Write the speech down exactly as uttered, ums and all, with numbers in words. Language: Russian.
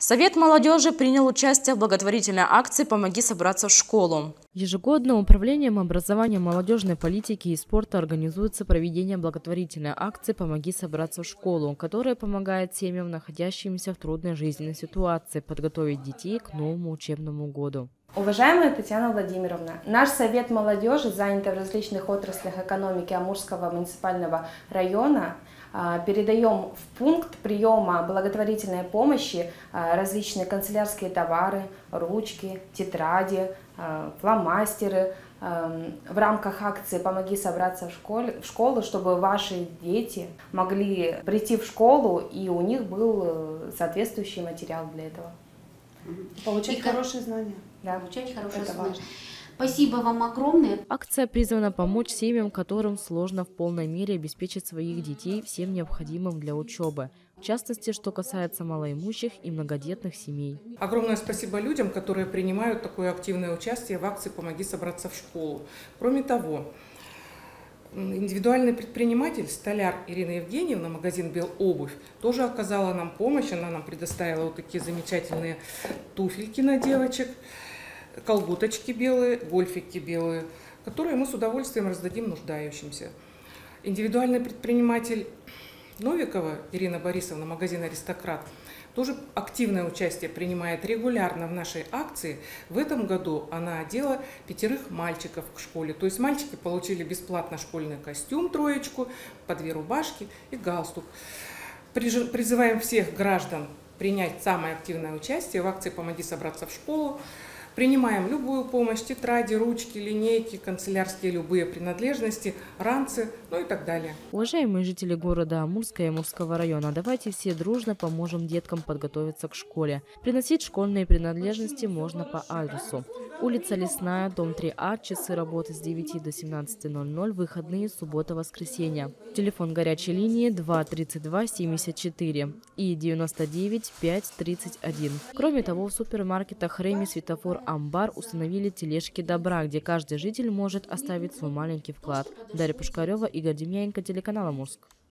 Совет молодежи принял участие в благотворительной акции «Помоги собраться в школу». Ежегодно Управлением образования, молодежной политики и спорта организуется проведение благотворительной акции «Помоги собраться в школу», которая помогает семьям, находящимся в трудной жизненной ситуации, подготовить детей к новому учебному году. Уважаемая Татьяна Владимировна, наш Совет молодежи, занятый в различных отраслях экономики Амурского муниципального района, передаем в пункт приема благотворительной помощи различные канцелярские товары, ручки, тетради, фломастеры в рамках акции «Помоги собраться в, школе, в школу», чтобы ваши дети могли прийти в школу и у них был соответствующий материал для этого. Получать и хорошие знания. Да, получать хорошие это знания. важно. Спасибо вам огромное. Акция призвана помочь семьям, которым сложно в полной мере обеспечить своих детей всем необходимым для учебы. В частности, что касается малоимущих и многодетных семей. Огромное спасибо людям, которые принимают такое активное участие в акции «Помоги собраться в школу». Кроме того, индивидуальный предприниматель, столяр Ирина Евгеньевна, магазин «Белобувь», тоже оказала нам помощь. Она нам предоставила вот такие замечательные туфельки на девочек, колготочки белые, гольфики белые, которые мы с удовольствием раздадим нуждающимся. Индивидуальный предприниматель Новикова Ирина Борисовна, магазин «Аристократ», тоже активное участие принимает регулярно в нашей акции. В этом году она одела пятерых мальчиков к школе. То есть мальчики получили бесплатно школьный костюм, троечку, по две рубашки и галстук. Призываем всех граждан принять самое активное участие в акции «Помоги собраться в школу». Принимаем любую помощь: тетради, ручки, линейки, канцелярские любые принадлежности, ранцы, ну и так далее. Уважаемые жители города Амурска и Амурского района, давайте все дружно поможем деткам подготовиться к школе. Приносить школьные принадлежности можно по адресу: улица Лесная, дом три А, часы работы с девяти до семнадцати ноль-ноль, выходные, суббота, воскресенье. Телефон горячей линии два тридцать два семьдесят четыре и девяносто девять пять тридцать один. Кроме того, в супермаркетах Реми, Светофор, Амбар установили тележки добра, где каждый житель может оставить свой маленький вклад. Дарья Пушкарева, Игорь Демьяненко, телеканал Амурск.